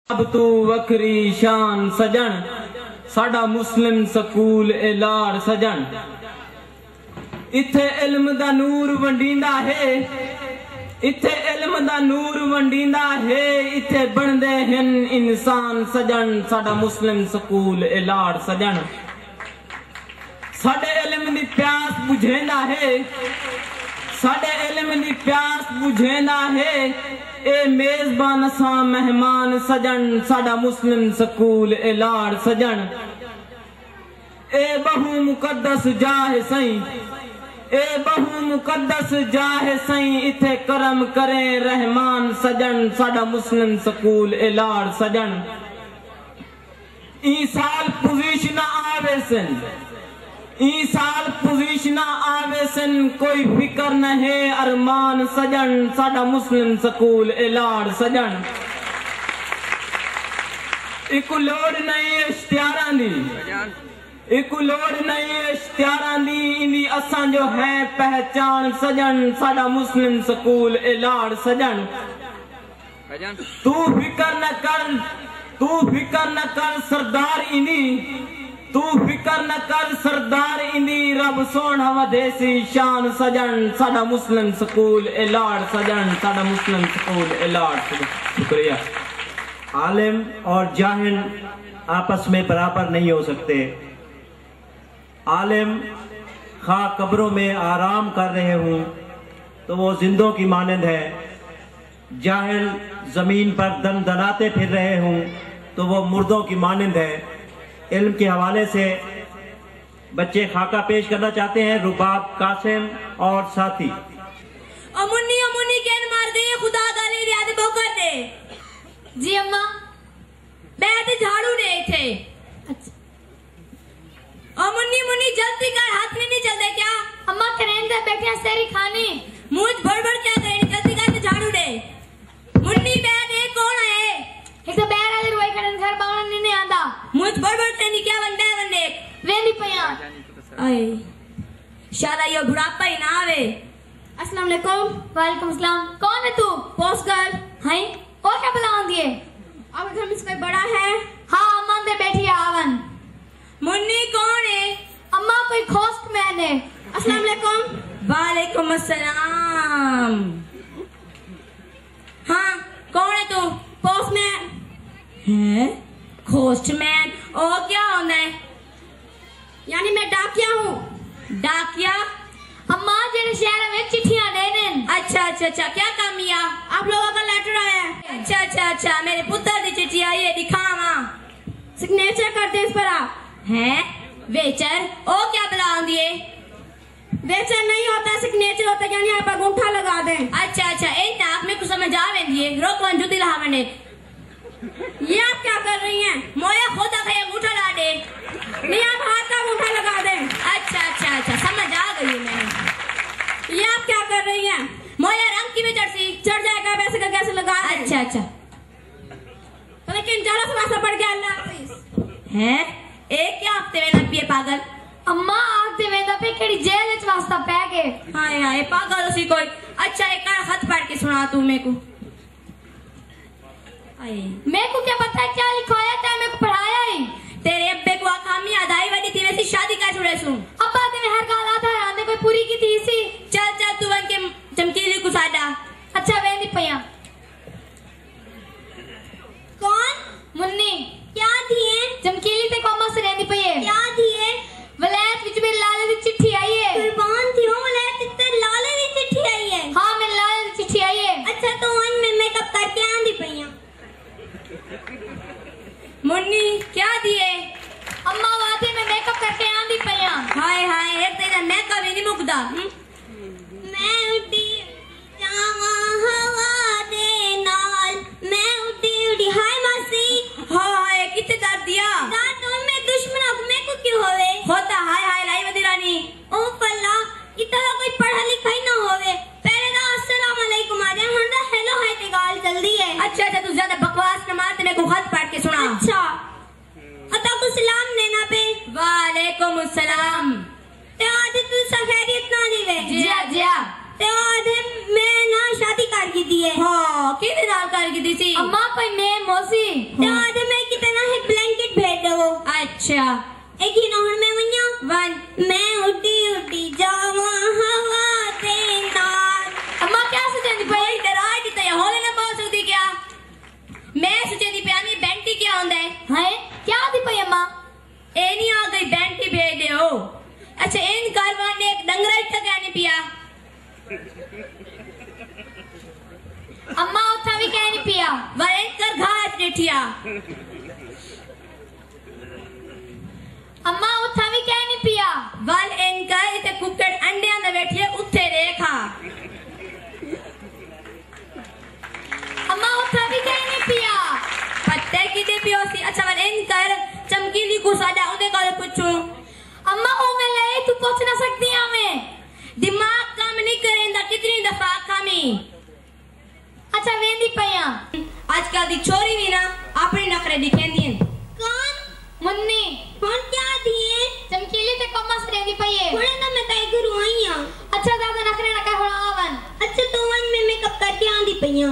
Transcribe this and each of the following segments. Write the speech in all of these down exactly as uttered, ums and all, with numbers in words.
अब तू वखरी शान सजन साडा मुस्लिम स्कूल एलाड़ सजन। इथे इल्म दा नूर वंडींदा है, इथे इल्म दा नूर वंडींदा है, इथे बनदे हन इंसान सजन साडा मुस्लिम स्कूल एलाड़ सजन। साडे इल्म दी प्यास बुझेंदा है, साडे इल्म दी प्यास बुझेंदा है, ए मेजबान सा मेहमान सजन साडा मुस्लिम स्कूल एलाड़ सजन। ए बहु मुकद्दस जाहे सई, ए बहु मुकद्दस जाहे सई, इथे करम करे रहमान सजन साडा मुस्लिम स्कूल एलाड़ सजन। ई साल पोजीशन आवे सन, ई साल पोजीशन आवे सन, कोई फिकर न है अरमान सजन साडा मुस्लिम स्कूल एलाड़ सजन। इक लोड़ नहीं इश्तियारां दी, इक लोड़ नहीं इश्तियारां दी, इंदी असां जो है पहचान सजन साडा मुस्लिम स्कूल एलाड़ सजन। तू फिकर न कर, तू फिकर न कर सरदार इंदी, तू फिकर न कर सरदार इंदी, रब सोना वधेसी शान सजन साडा मुस्लिम स्कूल एलाड़ सजन साडा मुस्लिम स्कूल एलाड़ सजन। शुक्रिया। आलिम और जाहिल आपस में बराबर नहीं हो सकते। आलिम खा कब्रों में आराम कर रहे हूँ तो वो जिंदों की मानंद है, जाहिल जमीन पर दन दनाते फिर रहे हूँ तो वो मुर्दों की मानंद है। इल्म के हवाले से बच्चे खाका पेश करना चाहते हैं, रुबाब कासिम और साथी। अमुन्नी अमुन्नी केन मार दे, खुदा गाली याद बोकर दे। जी अम्मा, बैठ झाड़ू दे थे। अच्छा। अमुन्नी मुन्नी जल्दी कर, हाथ में नहीं चलते क्या? अम्मा करेंगे बैठे सेरी खाने, मुझ भड़बड़ क्या करें, जल्दी कर झाड़ू दे। मुन्नी बैठ, ये कौन है? एक तो बैठ आले रोई करन घर बावला नहीं आंदा, मुझ भड़बड़ तेनी क्या बन बैठ बन देख वेली पया। आए शाला यो बुढ़ापा ही ना आवे। अस्सलाम वालेकुम। वालेकुम सलाम। कौन है तू? Post girl. हाय और क्या बुलाऊं दिए? अब घर में कोई बड़ा है? हाँ अम्मा दे बैठी है आवन। मुन्नी कौन है? अम्मा कोई खोस्ट मैन है। अस्सलाम वालेकुम। वालेकुम अस्सलाम। हाँ कौन है तू? पोस्टमैन है? खोस्टमैन और क्या होना है? यानी मैं डाकिया हूँ। डाकिया? अम्मा जेरे शहर में चिट्ठियां देने। अच्छा अच्छा अच्छा, क्या काम किया? आप लोगों का लेटर आया है। अच्छा अच्छा अच्छा, मेरे पुत्र की चिट्ठी आई है, दिखावा। सिग्नेचर कर दे इस पर आप। हैं? वेचर? ओ क्या बुलाओ दिए? वेचर नहीं होता, सिग्नेचर होता, यानी आप अंगूठा लगा दें। अच्छा अच्छा, एक नाक में कुछ समझ आवे दिए, रोक वन जुदी लहा मैंने। ये आप क्या कर रही हैं? मोया खुद आके अंगूठा ला दे। नहीं आप हाथ का अंगूठा लगा दें। अच्छा अच्छा अच्छा, समझ आ गई मैंने। ये आप क्या कर रही हैं? मोया रंग की भी चढ़ती चढ़ जाएगा, वैसे का कैसे लगा? अच्छा अच्छा, तो लेकिन जरा सा वास्ता पड़ गया। अल्लाह हाफिज। हैं? एक क्या हफ्ते में लग पिए पागल? अम्मा आखते वेंदा पे केड़ी जेल विच वास्ता पै गए। हाय हाय पागल उसी कोई। अच्छा एक खत पढ़ के सुना तू मेरे को। मेरे को क्या पता है क्या लिखवाया था, मेरे को पढ़ाया ही। तेरे अब्बे को आकामी आधाई वाली थी वैसी शादी का छुड़े सुन। अब्बा तेरे हर गाल आता है, आंधे कोई पूरी की थी सी। चल चल तू वन के चमकीली को साडा। अच्छा वेंदी पया। कौन? मुन्नी। क्या दिए? चमकीली ते कोमा से रहनी पई है। क्या दिए? वलैत विच मेरे लाले दी चिट्ठी आई है। कुर्बान थी हो, वलैत ते लाले दी चिट्ठी आई है। हां मेरे लाले दी चिट्ठी आई है। अच्छा तो आज मैं मेकअप करके आंदी पई हूं। मुन्नी क्या दिए? अम्मा वादे में मेकअप करके आंदी पई हूं। हाय हाय एक तेरा मेकअप ही नहीं मुकदा। मैं उठी जावा हवा दे नाल, मैं उठी उठी। हाय मासी। हाय कितने दर्द दिया? रात में दुश्मन में को क्यों होवे? होता हाय हाय लाई वदी रानी। ओ फल्ला इतना कोई पढ़ा लिखा ही ना होवे। पहले ना अस्सलाम वालेकुम आ जाए, हंदा हेलो हाय ते गाल जल्दी है। अच्छा अच्छा तू ज्यादा बकवास न मार, तेरे को खत पढ़ के सुना। अच्छा अता को सलाम लेना पे। वालेकुम अस्सलाम। ते आज तू सखैरियत ना लीवे? जिया जिया। ते आधे मैं ना शादी कर की दी है। हाँ किने नाल कर की दी सी? अम्मा कोई मैं मौसी ते आधे मैं कितना है ब्लैंकेट भेज दो। अच्छा एक ही नहर में वन्या वन मैं उड़ी उड़ी जावा हवा दे नाल। अम्मा क्या सोचेंदी पई इधर आ दी ते होले ना बोल सकदी क्या? मैं सोचेंदी पे आनी बेंटी क्या होंदा है? है क्या दी पई अम्मा? ए नहीं आ गई बेंटी भेज दे हो। अच्छा इन कारवां ने एक डंगरा इत्था कहनी पिया। अम्मा उठा भी कहनी पिया वर इन कर घास डेठिया। अम्मा उठा भी कहनी पिया वन इन कर इते कुकड़ अंडे अंदर बैठिए उत्थे रेखा। अम्मा उठा भी कहनी पिया पत्ते की दे पियोसी। अच्छा वन इन कर चमकीली को साडा उन्हें गल पूछूं। अम्मा ओ मैं ले तू पूछ ना सकती हमें दिमाग काम नहीं करेंदा कितनी दफा खामी। अच्छा वेंदी पया आजकल दी छोरी भी ना अपने नखरे दिखेंदी हैं। कौन मुन्नी कौन क्या दिए चमकीली ते कमस रेंदी पये थोड़े ना मैं तय गुरु आई हां। अच्छा दादा नखरे ना कह आवन। अच्छा तो वन में मेकअप करके आंदी पया।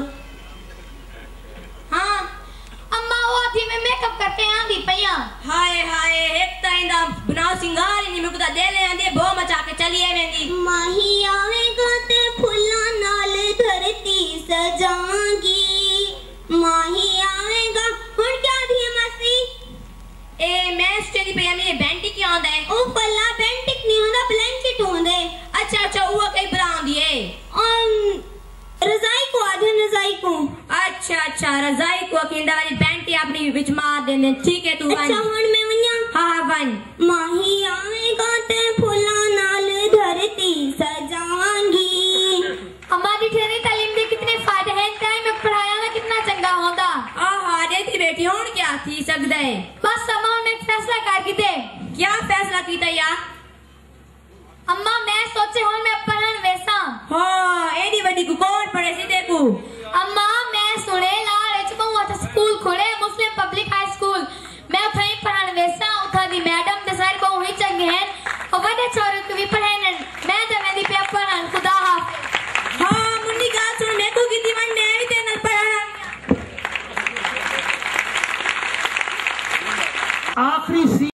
हां अम्मा वो थी मैं मेकअप करके आंदी पया। हाय हाय एक ताइंदा बनाओ सिंगार ही नहीं मुकदा दे ले आंदी बो मचा के चली आवेंदी। माही आवेगा ते फुल्ला नाल धरती सजाऊंगी माही आवेगा हुन क्या दी मासी? ए मैं स्टेडी पे आनी बेंटी क्या होंदा है? ओ पल्ला बेंटिक नहीं होंदा ब्लैंकेट होंदे। अच्छा अच्छा वो कई बनाउंदी है um रजाई को आधे रजाई को। अच्छा अच्छा रजाई को किंदा वाली बेंटी अपनी विच मार देने ठीक है तू। अच्छा हुन मैं वन्या हां हां वन माही आवेगा ते फुल्ला नाल धरती सजाऊंगी। हमारी ठहरी तालीम दे कितने फायदे हैं टाइम में पढ़ाया ना कितना चंगा होता। आ हारे थी बेटी हुन क्या थी सकदा है? बस समां ने फैसला कर की दे। क्या फैसला कीता या? अम्मा मैं सोचे हो